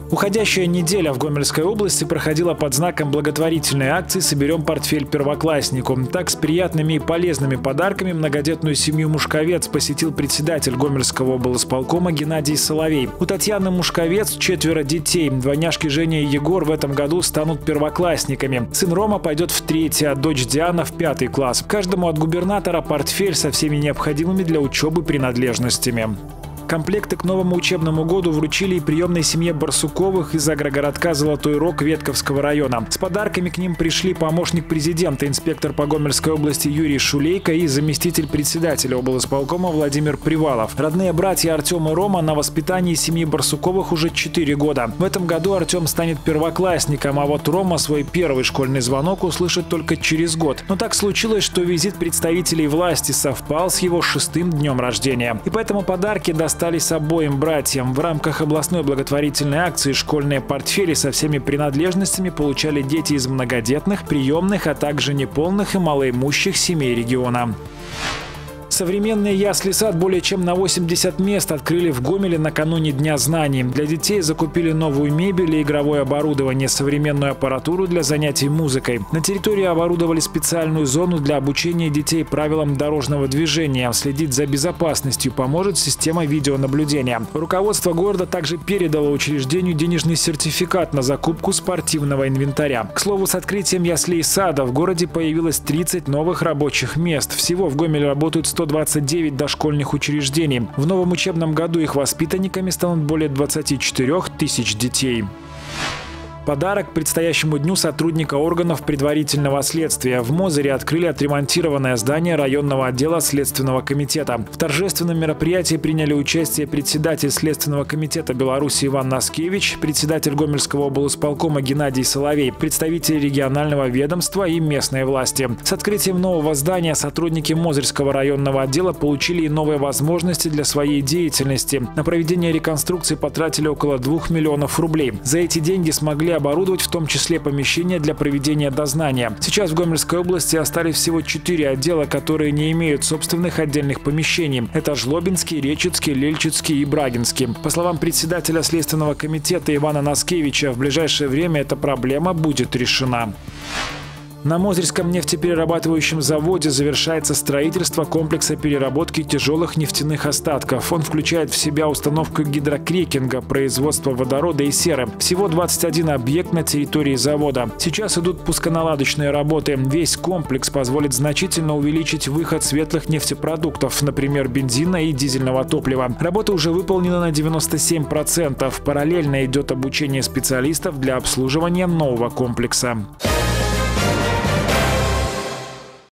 Уходящая неделя в Гомельской области проходила под знаком благотворительной акции «Соберем портфель первокласснику». Так, с приятными и полезными подарками многодетную семью Мушковец посетил председатель Гомельского облсполкома Геннадий Соловей. У Татьяны Мушковец 4 детей. Двойняшки Женя и Егор в этом году станут первоклассниками. Сын Рома пойдет в 3-й, а дочь Диана в 5-й класс. Каждому от губернатора портфель со всеми необходимыми для учебы принадлежностями. Комплекты к новому учебному году вручили и приемной семье Барсуковых из агрогородка Золотой Рог Ветковского района. С подарками к ним пришли помощник президента, инспектор по Гомельской области Юрий Шулейко и заместитель председателя облсполкома Владимир Привалов. Родные братья Артем и Рома на воспитании семьи Барсуковых уже 4 года. В этом году Артем станет первоклассником, а вот Рома свой первый школьный звонок услышит только через год. Но так случилось, что визит представителей власти совпал с его 6-м днем рождения. И поэтому подарки достались обоим братьям. В рамках областной благотворительной акции школьные портфели со всеми принадлежностями получали дети из многодетных, приемных, а также неполных и малоимущих семей региона. Современные ясли-сад более чем на 80 мест открыли в Гомеле накануне Дня знаний. Для детей закупили новую мебель и игровое оборудование, современную аппаратуру для занятий музыкой. На территории оборудовали специальную зону для обучения детей правилам дорожного движения. Следить за безопасностью поможет система видеонаблюдения. Руководство города также передало учреждению денежный сертификат на закупку спортивного инвентаря. К слову, с открытием яслей-сада в городе появилось 30 новых рабочих мест. Всего в Гомеле работают 129 дошкольных учреждений. В новом учебном году их воспитанниками станут более 24 тысяч детей. Подарок к предстоящему дню сотрудника органов предварительного следствия. В Мозыре открыли отремонтированное здание районного отдела Следственного комитета. В торжественном мероприятии приняли участие председатель Следственного комитета Беларуси Иван Наскевич, председатель Гомельского облсполкома Геннадий Соловей, представители регионального ведомства и местной власти. С открытием нового здания сотрудники Мозырского районного отдела получили и новые возможности для своей деятельности. На проведение реконструкции потратили около 2 миллионов рублей. За эти деньги смогли оборудовать в том числе помещения для проведения дознания. Сейчас в Гомельской области остались всего 4 отдела, которые не имеют собственных отдельных помещений. Это Жлобинский, Речицкий, Лельчицкий и Брагинский. По словам председателя Следственного комитета Ивана Наскевича, в ближайшее время эта проблема будет решена. На Мозырском нефтеперерабатывающем заводе завершается строительство комплекса переработки тяжелых нефтяных остатков. Он включает в себя установку гидрокрекинга, производство водорода и серы. Всего 21 объект на территории завода. Сейчас идут пусконаладочные работы. Весь комплекс позволит значительно увеличить выход светлых нефтепродуктов, например, бензина и дизельного топлива. Работа уже выполнена на 97%. Параллельно идет обучение специалистов для обслуживания нового комплекса.